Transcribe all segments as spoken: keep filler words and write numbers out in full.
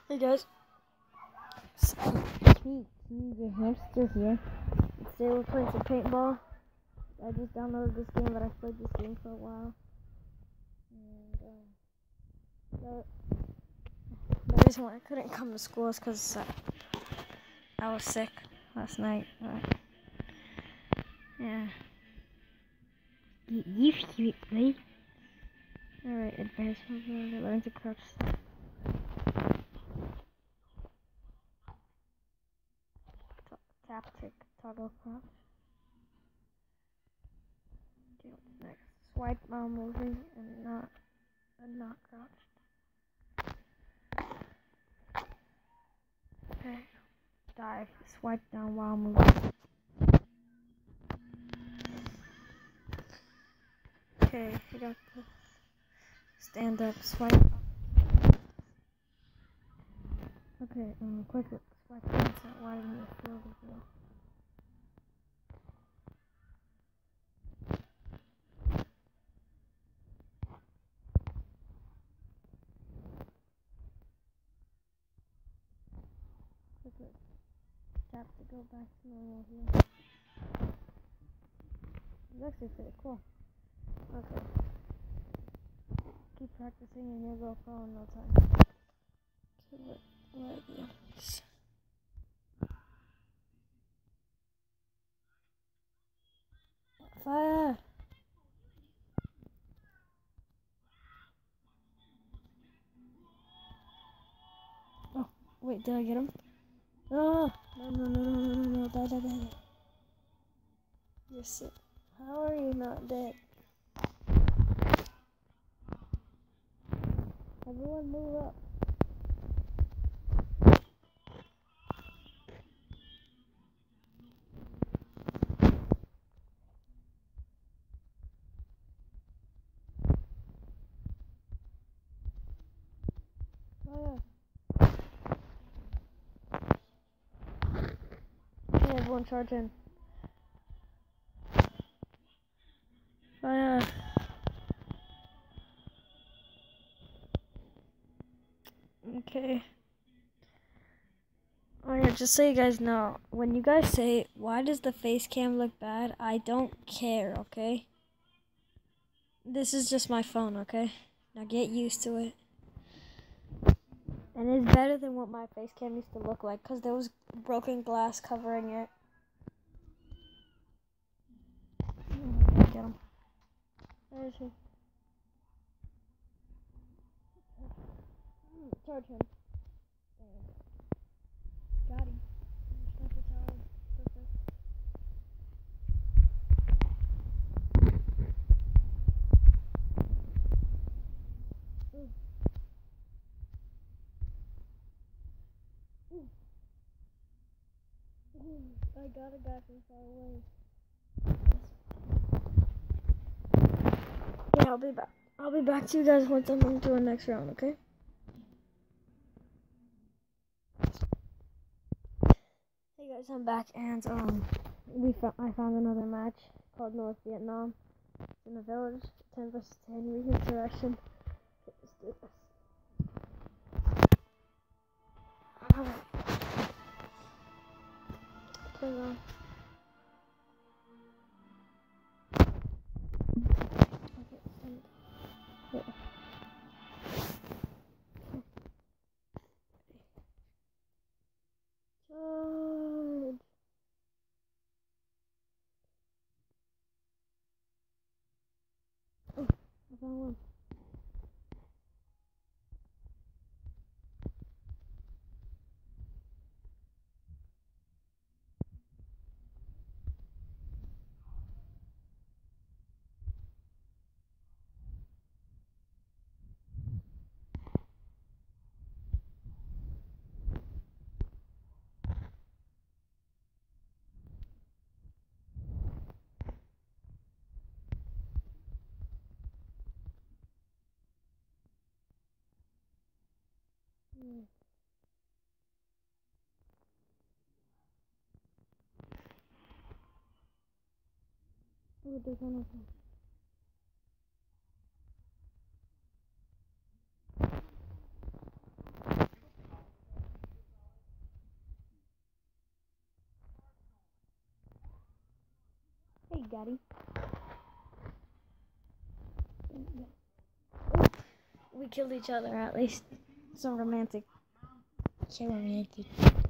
Hey guys, so, it's me, me, the hamster here. Today we're playing some paintball. I just downloaded this game, but I've played this game for a while. And uh, the, the reason why I couldn't come to school is because uh, I was sick last night. But, yeah. You, you cute, right? Alright, advanced mode, learn to crouch. Tap, tick, toggle crouch. Okay, what's next? Swipe while moving and not and not crouched. Okay. Dive. Swipe down while moving. Okay, I got the stand up. Swipe up. Okay, um, quick look. Swipe down. Why didn't you feel the view? Quick look. Tap to go back to normal view. It's actually pretty cool. Okay. Keep practicing and you'll go pro in no time. Okay, what, what yes. Fire! Oh, wait, did I get him? Oh, no, no, no, no, no, no, no, die, die, die, die. You're sick. How are you not dead? Everyone move up. Fire! Okay, everyone charge in. Fire! Okay. Oh yeah, just so you guys know, when you guys say, why does the face cam look bad? I don't care, okay? This is just my phone, okay? Now get used to it. And it's better than what my face cam used to look like, because there was broken glass covering it. Get him. Where is he? Charge him. Got him. Sniper tower. Perfect. Ooh. Ooh. Ooh. I got a guy from far away. Yeah, I'll be back. I'll be back to you guys once I'm into the next round, okay? Hey guys, I'm back, and um, we fo I found another match called North Vietnam. It's in a village, ten versus ten. We hit direction. Let's do this. Alright. Play on. Okay, and wait. Charge! Oh, I found one. Hmm. Oh, there's one of them. got him. We killed each other at least. So romantic. So romantic.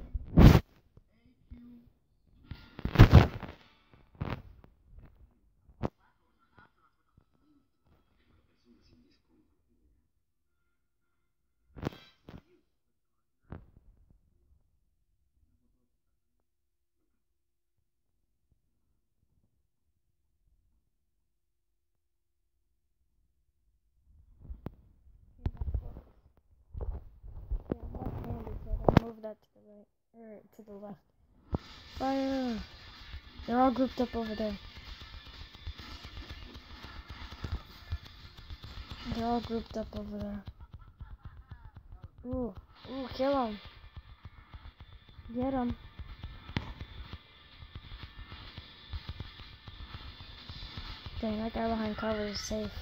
Move that to the right, or to the left. Fire! They're all grouped up over there. They're all grouped up over there. Ooh, ooh, kill him. Get him. Dang, that guy behind cover is safe.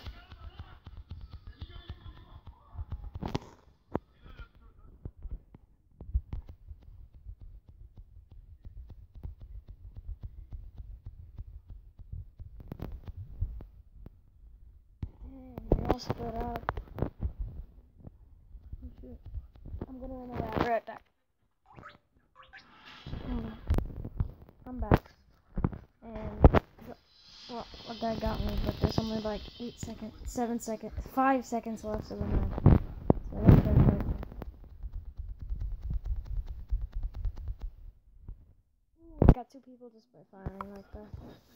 All split up. I'm gonna run away. I'll be right back. I'm back. And well, a guy got me, but there's only like eight seconds, seven seconds, five seconds left of the match. So I gotta go right. I got two people just by firing like that.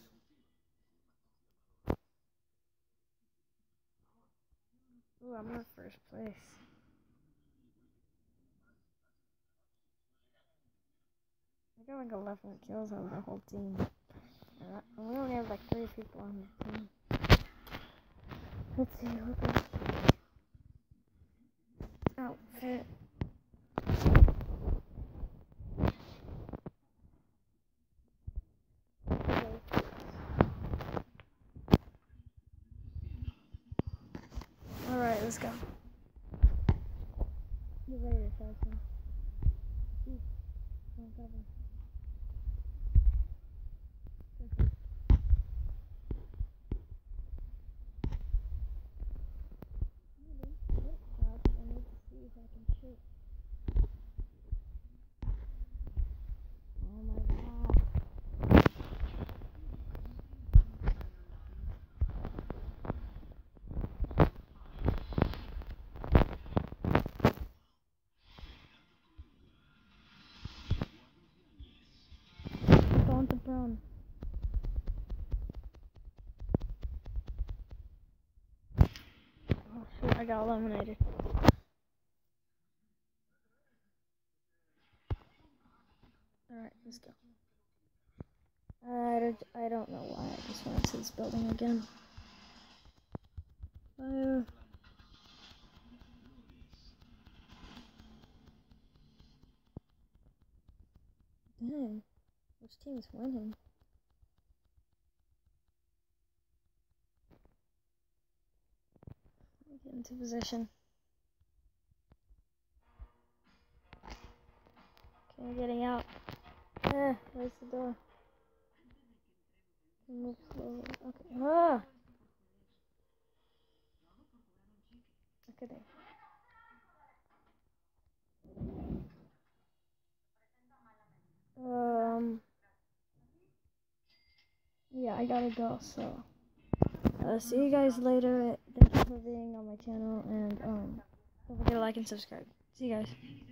Ooh, I'm in first place. I got like eleven kills on the whole team. And we only have like three people on the team. Let's see, look at outfit. Alright, let's go. Get ready to try some. Ooh, don't cover. The brown. Oh shoot, I got eliminated. Alright, let's go. I don't, I don't know why I just went to this building again. Fire. Dang, which team's winning? Get into position. Okay, getting out. Eh, where's the door? Move slowly. Okay. Ah! Okay, there. Um. Yeah, I gotta go, so. Uh, see you guys later. Thank you for being on my channel, and um, don't forget to like and subscribe. See you guys.